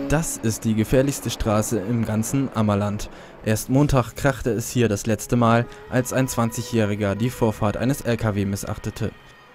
Das ist die gefährlichste Straße im ganzen Ammerland. Erst Montag krachte es hier das letzte Mal, als ein 20-Jähriger die Vorfahrt eines LKW missachtete.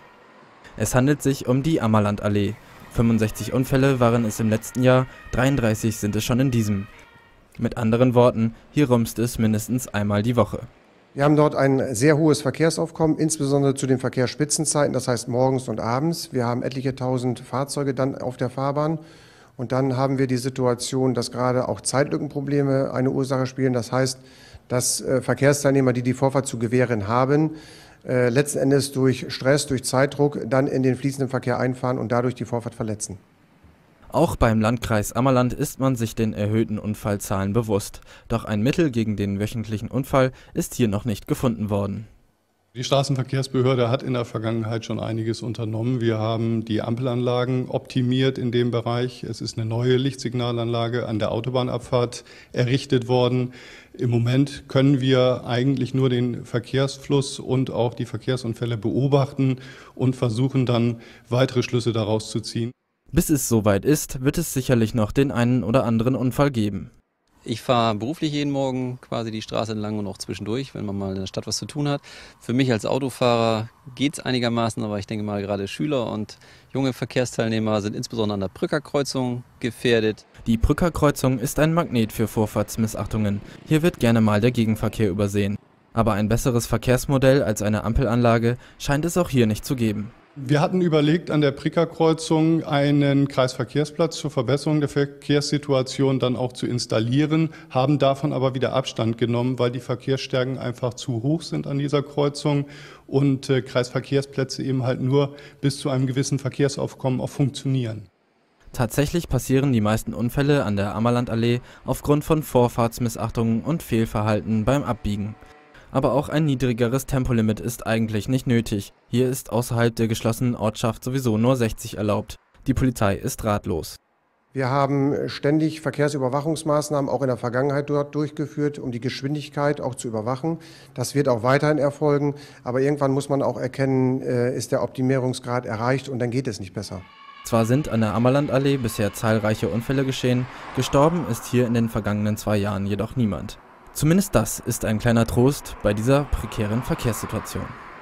Es handelt sich um die Ammerlandallee. 65 Unfälle waren es im letzten Jahr, 33 sind es schon in diesem. Mit anderen Worten, hier rumst es mindestens einmal die Woche. Wir haben dort ein sehr hohes Verkehrsaufkommen, insbesondere zu den Verkehrsspitzenzeiten, das heißt morgens und abends. Wir haben etliche tausend Fahrzeuge dann auf der Fahrbahn. Und dann haben wir die Situation, dass gerade auch Zeitlückenprobleme eine Ursache spielen. Das heißt, dass Verkehrsteilnehmer, die die Vorfahrt zu gewähren haben, letzten Endes durch Stress, durch Zeitdruck dann in den fließenden Verkehr einfahren und dadurch die Vorfahrt verletzen. Auch beim Landkreis Ammerland ist man sich den erhöhten Unfallzahlen bewusst. Doch ein Mittel gegen den wöchentlichen Unfall ist hier noch nicht gefunden worden. Die Straßenverkehrsbehörde hat in der Vergangenheit schon einiges unternommen. Wir haben die Ampelanlagen optimiert in dem Bereich. Es ist eine neue Lichtsignalanlage an der Autobahnabfahrt errichtet worden. Im Moment können wir eigentlich nur den Verkehrsfluss und auch die Verkehrsunfälle beobachten und versuchen dann weitere Schlüsse daraus zu ziehen. Bis es soweit ist, wird es sicherlich noch den einen oder anderen Unfall geben. Ich fahre beruflich jeden Morgen quasi die Straße entlang und auch zwischendurch, wenn man mal in der Stadt was zu tun hat. Für mich als Autofahrer geht es einigermaßen, aber ich denke mal, gerade Schüler und junge Verkehrsteilnehmer sind insbesondere an der Brückerkreuzung gefährdet. Die Brückerkreuzung ist ein Magnet für Vorfahrtsmissachtungen. Hier wird gerne mal der Gegenverkehr übersehen. Aber ein besseres Verkehrsmodell als eine Ampelanlage scheint es auch hier nicht zu geben. Wir hatten überlegt, an der Brückerkreuzung einen Kreisverkehrsplatz zur Verbesserung der Verkehrssituation dann auch zu installieren, haben davon aber wieder Abstand genommen, weil die Verkehrsstärken einfach zu hoch sind an dieser Kreuzung und Kreisverkehrsplätze eben halt nur bis zu einem gewissen Verkehrsaufkommen auch funktionieren. Tatsächlich passieren die meisten Unfälle an der Ammerlandallee aufgrund von Vorfahrtsmissachtungen und Fehlverhalten beim Abbiegen. Aber auch ein niedrigeres Tempolimit ist eigentlich nicht nötig. Hier ist außerhalb der geschlossenen Ortschaft sowieso nur 60 erlaubt. Die Polizei ist ratlos. Wir haben ständig Verkehrsüberwachungsmaßnahmen auch in der Vergangenheit dort durchgeführt, um die Geschwindigkeit auch zu überwachen. Das wird auch weiterhin erfolgen, aber irgendwann muss man auch erkennen, ist der Optimierungsgrad erreicht und dann geht es nicht besser. Zwar sind an der Ammerlandallee bisher zahlreiche Unfälle geschehen, gestorben ist hier in den vergangenen 2 Jahren jedoch niemand. Zumindest das ist ein kleiner Trost bei dieser prekären Verkehrssituation.